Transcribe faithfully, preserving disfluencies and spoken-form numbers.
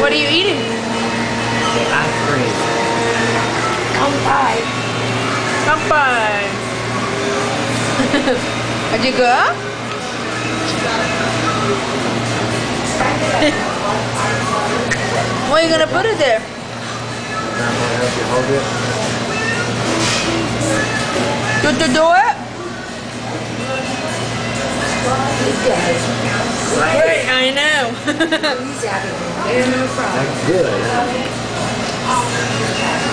What are you eating? Ice cream. Kampai. Kampai. Are you good? Why are you gonna put it there? I'm gonna help you hold it. Do to do it? Great, I know. He's having a That's good.